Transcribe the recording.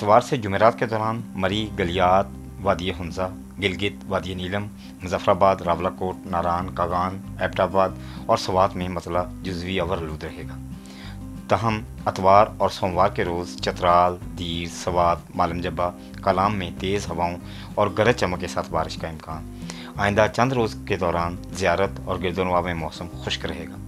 इतवार से जुमेरात के दौरान मरी, गलियात, वादी हुंजा, गिलगित, वादी नीलम, मुजफ्फराबाद, रावलाकोट, नारान, कागान, एबटाबाद और स्वात में मतला जुजवी अवरलूद रहेगा। तहम अतवार और सोमवार के रोज़ चतराल, दीर, स्वात, मालमजब्बा, कलाम में तेज़ हवाओं और गरज चमक के साथ बारिश का इम्कान। आइंदा चंद रोज़ के दौरान ज़ियारत और गिरदोनवा में मौसम खुश्क रहेगा।